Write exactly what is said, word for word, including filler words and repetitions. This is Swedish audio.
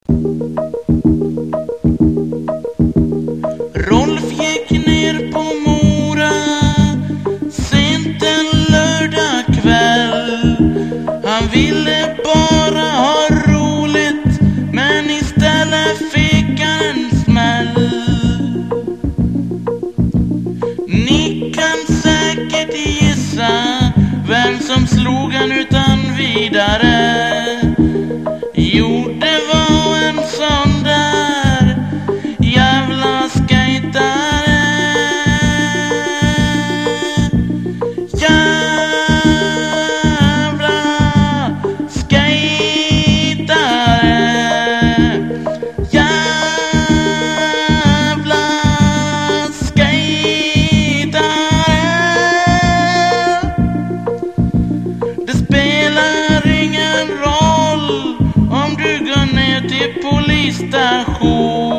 Rolf gick ner på Mora sent en lördag kväll. Han ville bara ha roligt, men istället fick han en smäll. Ni kan säkert gissa vem som slog han utan vidare. Jo, det var en sån där jävla skejtare. Jävla skejtare. Jävla skejtare. Det spelar ingen roll om du går ner till polisstation.